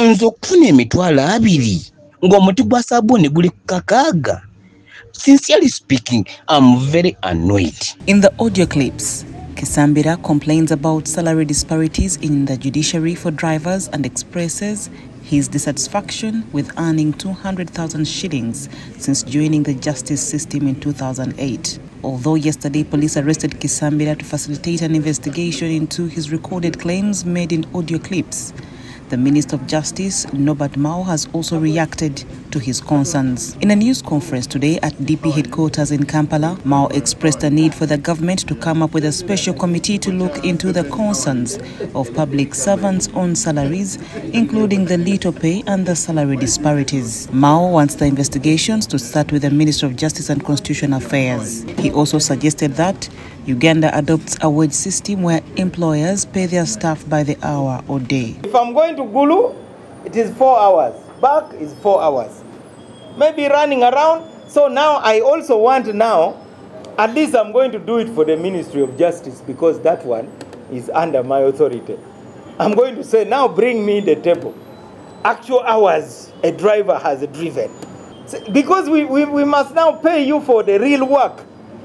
nzo okufuna emitwalo 2 ng'omuti gwa sabuni guli ku kakaaga. Sincerely speaking, I'm very annoyed. In the audio clips, Kisambira complains about salary disparities in the judiciary for drivers and expresses his dissatisfaction with earning 200,000 shillings since joining the justice system in 2008. Although yesterday police arrested Kisambira to facilitate an investigation into his recorded claims made in audio clips, the Minister of Justice, Norbert Mao, has also reacted to his concerns. In a news conference today at DP headquarters in Kampala, Mao expressed a need for the government to come up with a special committee to look into the concerns of public servants on salaries, including the little pay and the salary disparities. Mao wants the investigations to start with the Minister of Justice and Constitutional Affairs. He also suggested that Uganda adopts a wage system where employers pay their staff by the hour or day. If I'm going to Gulu, it is 4 hours. Back is 4 hours. Maybe running around. So now I also want at least I'm going to do it for the Ministry of Justice because that one is under my authority. I'm going to say, now bring me the table. Actual hours a driver has driven. Because we must now pay you for the real work.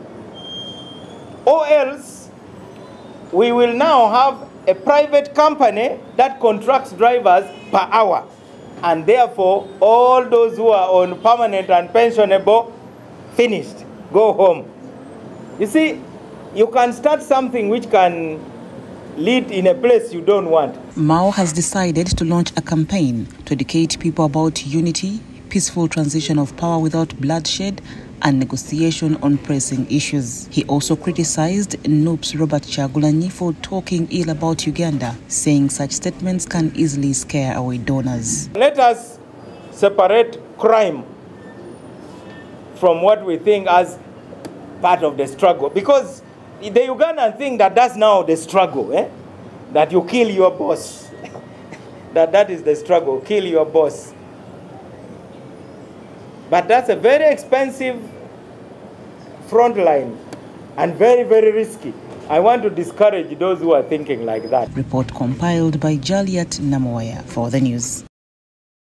Or else, we will now have a private company that contracts drivers per hour. And therefore, all those who are on permanent and pensionable, finished, go home. You see, you can start something which can lead in a place you don't want. Mao has decided to launch a campaign to educate people about unity, peaceful transition of power without bloodshed, and negotiation on pressing issues. He also criticized NUP's Robert Kyagulanyi for talking ill about Uganda, saying such statements can easily scare away donors. Let us separate crime from what we think as part of the struggle. Because the Ugandan think that that's now the struggle, that you kill your boss. that is the struggle, kill your boss. But that's a very expensive front line and very, very risky. I want to discourage those who are thinking like that. Report compiled by Jaliat Namoya for the news.